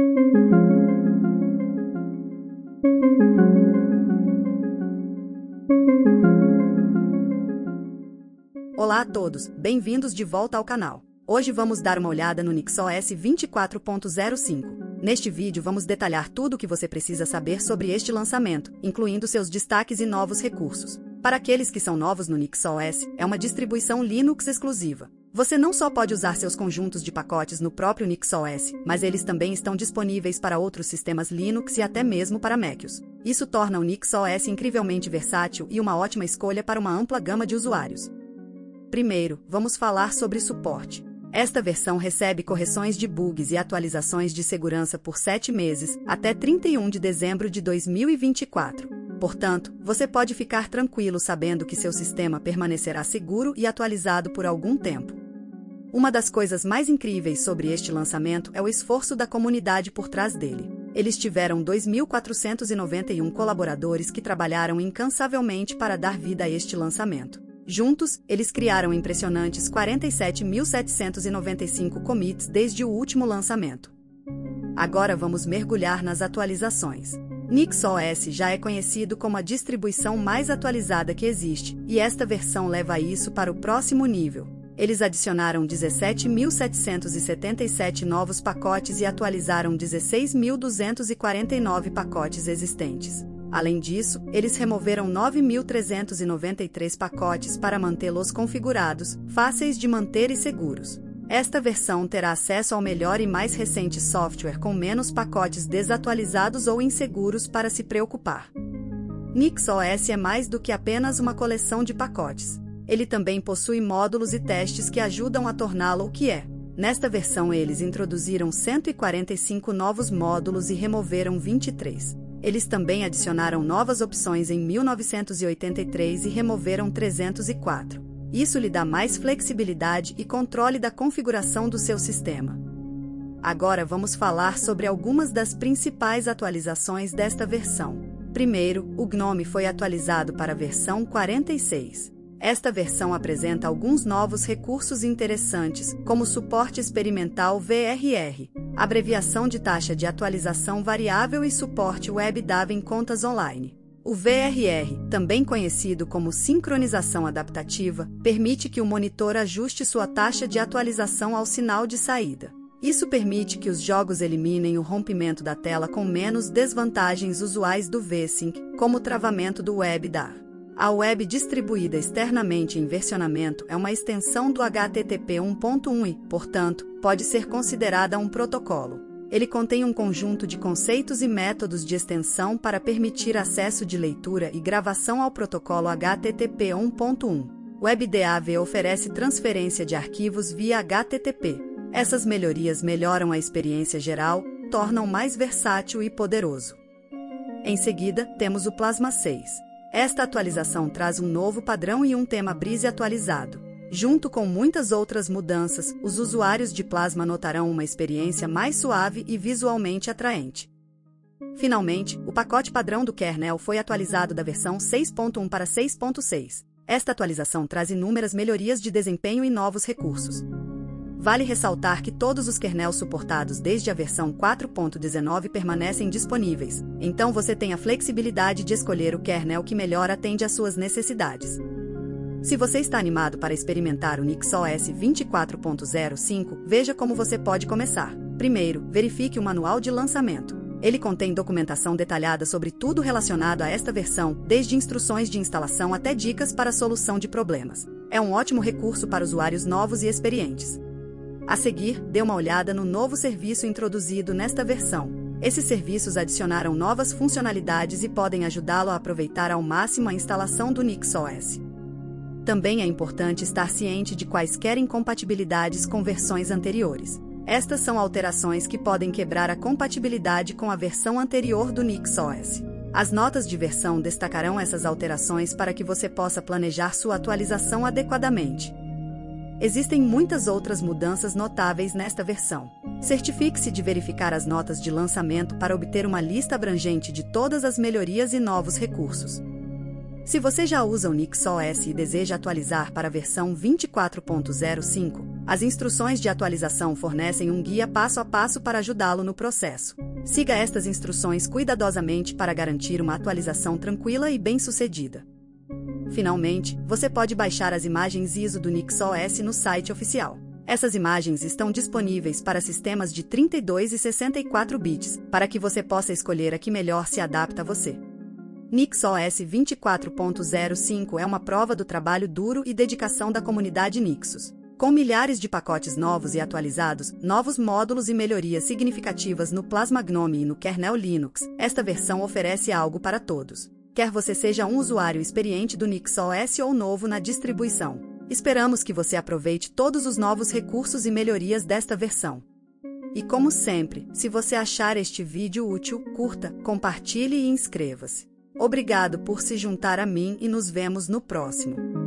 Olá a todos, bem-vindos de volta ao canal. Hoje vamos dar uma olhada no NixOS 24.05. Neste vídeo vamos detalhar tudo o que você precisa saber sobre este lançamento, incluindo seus destaques e novos recursos. Para aqueles que são novos no NixOS, é uma distribuição Linux exclusiva. Você não só pode usar seus conjuntos de pacotes no próprio NixOS, mas eles também estão disponíveis para outros sistemas Linux e até mesmo para Macs. Isso torna o NixOS incrivelmente versátil e uma ótima escolha para uma ampla gama de usuários. Primeiro, vamos falar sobre suporte. Esta versão recebe correções de bugs e atualizações de segurança por 7 meses, até 31 de dezembro de 2024. Portanto, você pode ficar tranquilo sabendo que seu sistema permanecerá seguro e atualizado por algum tempo. Uma das coisas mais incríveis sobre este lançamento é o esforço da comunidade por trás dele. Eles tiveram 2.491 colaboradores que trabalharam incansavelmente para dar vida a este lançamento. Juntos, eles criaram impressionantes 47.795 commits desde o último lançamento. Agora vamos mergulhar nas atualizações. NixOS já é conhecido como a distribuição mais atualizada que existe, e esta versão leva isso para o próximo nível. Eles adicionaram 17.777 novos pacotes e atualizaram 16.249 pacotes existentes. Além disso, eles removeram 9.393 pacotes para mantê-los configurados, fáceis de manter e seguros. Esta versão terá acesso ao melhor e mais recente software com menos pacotes desatualizados ou inseguros para se preocupar. NixOS é mais do que apenas uma coleção de pacotes. Ele também possui módulos e testes que ajudam a torná-lo o que é. Nesta versão eles introduziram 145 novos módulos e removeram 23. Eles também adicionaram novas opções em 1983 e removeram 304. Isso lhe dá mais flexibilidade e controle da configuração do seu sistema. Agora vamos falar sobre algumas das principais atualizações desta versão. Primeiro, o GNOME foi atualizado para a versão 46. Esta versão apresenta alguns novos recursos interessantes, como suporte experimental VRR, abreviação de taxa de atualização variável e suporte WebDAV em contas online. O VRR, também conhecido como sincronização adaptativa, permite que o monitor ajuste sua taxa de atualização ao sinal de saída. Isso permite que os jogos eliminem o rompimento da tela com menos desvantagens usuais do VSync, como o travamento do WebDAV. A web distribuída externamente em versionamento é uma extensão do HTTP 1.1 e, portanto, pode ser considerada um protocolo. Ele contém um conjunto de conceitos e métodos de extensão para permitir acesso de leitura e gravação ao protocolo HTTP 1.1. WebDAV oferece transferência de arquivos via HTTP. Essas melhorias melhoram a experiência geral, tornam mais versátil e poderoso. Em seguida, temos o Plasma 6. Esta atualização traz um novo padrão e um tema Breeze atualizado. Junto com muitas outras mudanças, os usuários de Plasma notarão uma experiência mais suave e visualmente atraente. Finalmente, o pacote padrão do kernel foi atualizado da versão 6.1 para 6.6. Esta atualização traz inúmeras melhorias de desempenho e novos recursos. Vale ressaltar que todos os kernels suportados desde a versão 4.19 permanecem disponíveis, então você tem a flexibilidade de escolher o kernel que melhor atende às suas necessidades. Se você está animado para experimentar o NixOS 24.05, veja como você pode começar. Primeiro, verifique o manual de lançamento. Ele contém documentação detalhada sobre tudo relacionado a esta versão, desde instruções de instalação até dicas para a solução de problemas. É um ótimo recurso para usuários novos e experientes. A seguir, dê uma olhada no novo serviço introduzido nesta versão. Esses serviços adicionaram novas funcionalidades e podem ajudá-lo a aproveitar ao máximo a instalação do NixOS. Também é importante estar ciente de quaisquer incompatibilidades com versões anteriores. Estas são alterações que podem quebrar a compatibilidade com a versão anterior do NixOS. As notas de versão destacarão essas alterações para que você possa planejar sua atualização adequadamente. Existem muitas outras mudanças notáveis nesta versão. Certifique-se de verificar as notas de lançamento para obter uma lista abrangente de todas as melhorias e novos recursos. Se você já usa o NixOS e deseja atualizar para a versão 24.05, As instruções de atualização fornecem um guia passo a passo para ajudá-lo no processo. Siga estas instruções cuidadosamente para garantir uma atualização tranquila e bem-sucedida. Finalmente, você pode baixar as imagens ISO do NixOS no site oficial. Essas imagens estão disponíveis para sistemas de 32 e 64 bits, para que você possa escolher a que melhor se adapta a você. NixOS 24.05 é uma prova do trabalho duro e dedicação da comunidade Nixos. Com milhares de pacotes novos e atualizados, novos módulos e melhorias significativas no Plasma GNOME e no kernel Linux, esta versão oferece algo para todos. Quer você seja um usuário experiente do NixOS ou novo na distribuição, esperamos que você aproveite todos os novos recursos e melhorias desta versão. E como sempre, se você achar este vídeo útil, curta, compartilhe e inscreva-se. Obrigado por se juntar a mim e nos vemos no próximo.